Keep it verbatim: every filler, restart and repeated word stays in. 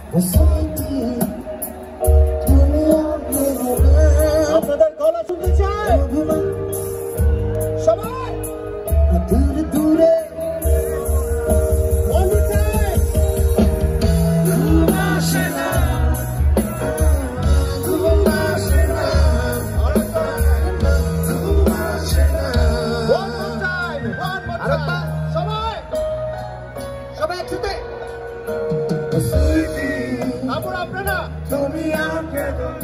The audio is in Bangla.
আপনাদের গলা শুনতে চাই সবাই দূরে দূরে Kamu nak pernah? Kami akan